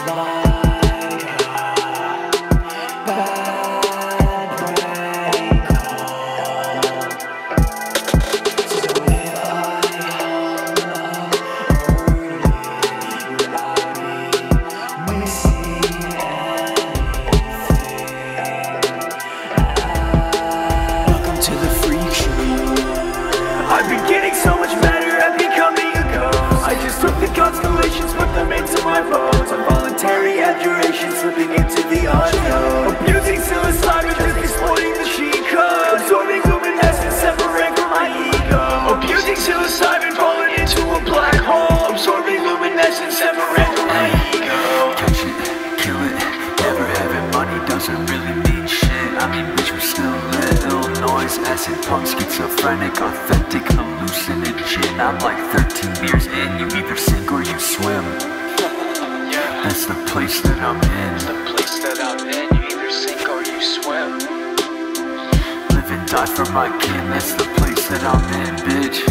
I've been getting so much better at becoming a ghost. I just took the constellations, put them into my bones. Involuntary abjuration, slipping into the unknown. Abusing psilocybin, just exploiting the cheat code. Absorbing luminescence, separating from my ego. Abusing psilocybin, falling into a black hole. Absorbing luminescence, separating from my ego. Catch it, kill it. Never having money doesn't really mean shit. I mean, bitch, we're still lit. LLnoise, acid punk, schizophrenic, authentic, hallucinogen. I'm like 13 beers in, you either sink or you swim. That's the place that I'm in. You either sink or you swim. Live and die for my kin, that's the place that I'm in, bitch.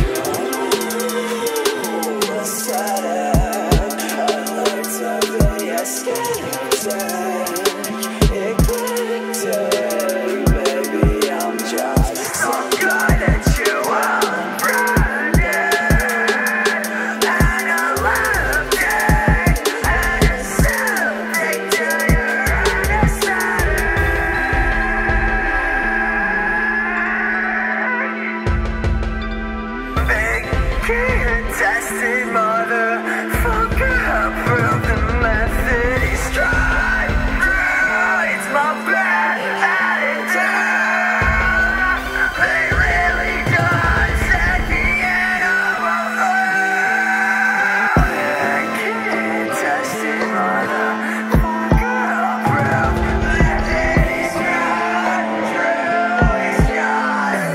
Tested motherfucker, prove the method is tried. It's my bad attitude. They really dissect the animal. Tested motherfucker, prove the method is tried. It's just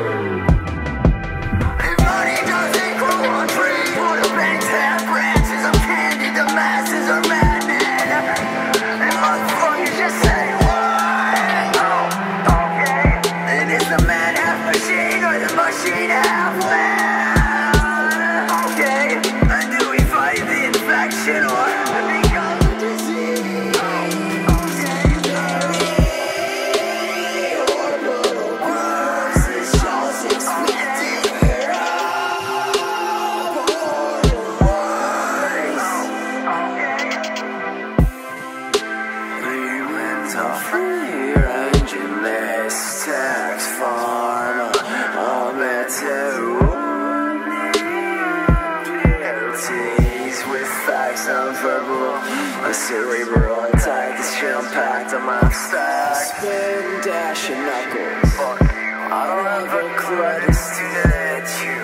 if money doesn't grow on trees, all the banks have branches of candy. The masses are madmen, and motherfuckers just say what? Oh, okay. And is the man half machine or the machine half man? Okay. And do we fight the infection or become a disease? Orbital bruises, shells expanding. Free range in this tax farm. I'm beauties with facts non-verbal. A cerebral attack is jam-packed on my stack. Spin, dash, and knuckles. I don't have a clue how to stitch you.